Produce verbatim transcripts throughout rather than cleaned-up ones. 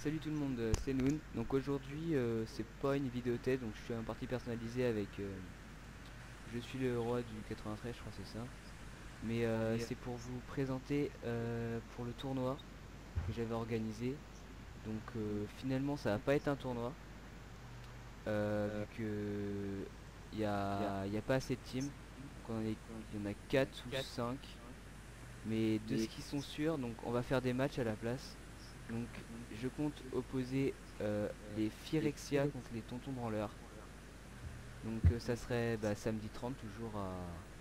Salut tout le monde, euh, c'est Noon. Donc aujourd'hui, euh, c'est pas une vidéo test, donc je suis un parti personnalisé avec euh, je suis le roi du quatre-vingt-treize, je crois que c'est ça. Mais euh, c'est pour vous présenter euh, pour le tournoi que j'avais organisé. Donc euh, finalement, ça va pas être un tournoi euh, vu que il y a, y a pas assez de teams. Donc on en est- il y en a quatre ou cinq. Mais de ce qui sont sûrs, donc on va faire des matchs à la place. Donc je compte opposer euh, les Phyrexia contre les Tontons Branleurs. Donc euh, ça serait bah, samedi trente, toujours à,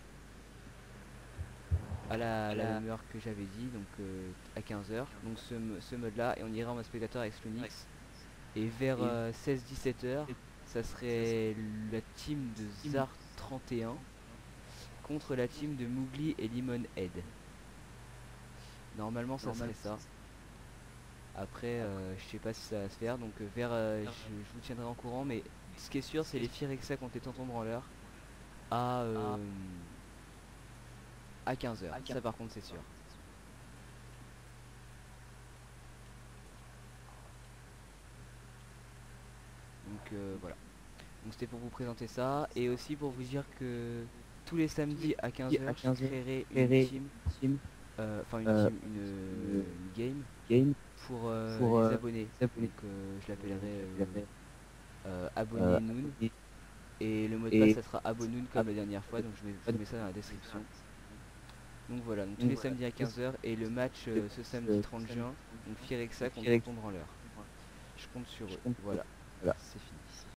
à la, la même heure que j'avais dit, donc euh, à quinze heures. Donc ce, m- ce mode là, et on ira en mode spectateur avec Slonix. Et vers seize dix-sept heures, ça serait la team de Zar trente et un contre la team de Mougli et Lemonhead. Normalement ça serait ça. Après, euh, je sais pas si ça va se faire, donc euh, vers, euh, je, je vous tiendrai en courant, mais ce qui est sûr, c'est les Phyrexa contre les Tontons Branleurs à, euh, à quinze heures. Ça par contre, c'est sûr. Donc euh, voilà. Donc c'était pour vous présenter ça, et aussi pour vous dire que tous les samedis à quinze heures, je créerai une team, euh, enfin une team, une, euh, une game pour euh, les abonnés. Donc euh, je l'appellerai euh, euh, Abonné Noon. Et le mot de passe ça sera Abonoun comme la dernière fois, donc je, mets- je vous mets ça dans la description. Donc voilà, donc tous les samedis à quinze heures et le match euh, ce samedi trente juin, donc Firexa contre Tonton Branleur. Je compte sur eux. Voilà, c'est fini.